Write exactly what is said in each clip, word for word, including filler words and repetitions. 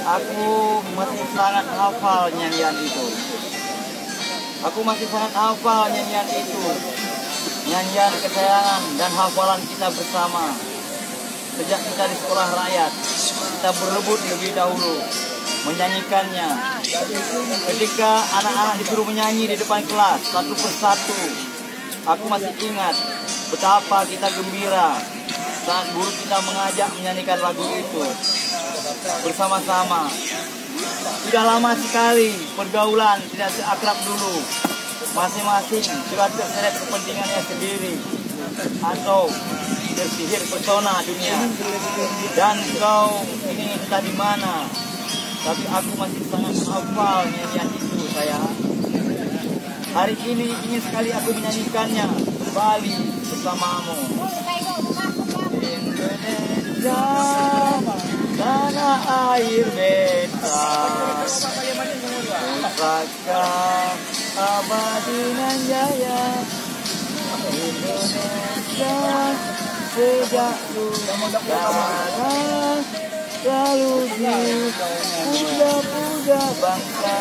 Aku masih sangat hafal nyanyian itu. Aku masih sangat hafal nyanyian itu. Nyanyian kesayangan dan hafalan kita bersama. Sejak kita di sekolah rakyat, kita berebut lebih dahulu menyanyikannya. Ketika anak-anak disuruh menyanyi di depan kelas satu persatu, aku masih ingat betapa kita gembira saat guru kita mengajak menyanyikan lagu itu bersama-sama. Sudah lama sekali pergaulan tidak seakrab dulu. Masing-masing sudah terseret kepentingannya sendiri atau tersihir pesona dunia. Dan kau ini entah di mana, tapi aku masih sangat hafal nyanyian itu, sayang. Hari ini ingin sekali aku menyanyikannya kembali bersamamu. Indonesia, tanah air beta, pusaka abadi nan jaya. Indonesia sejak dulu kala selalu dipuja-puja bangsa.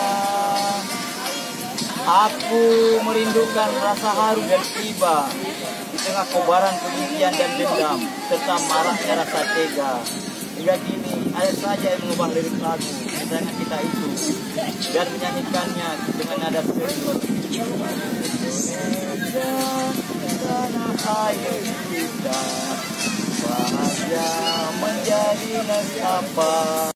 Aku merindukan rasa haru dan iba di tengah kobaran kebencian dan dendam serta maraknya rasa tega. Hingga kini ada saja yang mengubah lirik lagu kesayangan kita itu dan menyanyikannya dengan nada serius. Indonesia, tanah air kita, bahagia menjadi nasabah.